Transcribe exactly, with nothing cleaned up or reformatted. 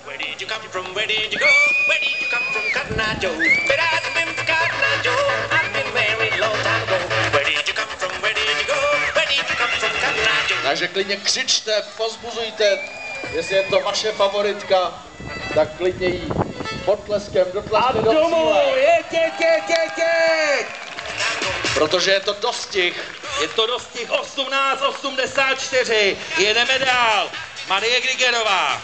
Where did you come from? Where did you go? Where did you come from, Cotton Eye Joe? But I've been from Cotton Eye Joe. I've been married long time ago. Where did you come from? Where did you go? Where did you come from, Cotton Eye Joe? Takže klidně křičte, pozbuzujte, jestli je to vaše favoritka, tak klidně jí potleskem dotlačte do cíle. Jeď, jeď, jeď, jeď, jeď! Protože je to dostih. Je to dostih osmnáct osmdesát čtyři, jedeme dál. Marie Grigerová.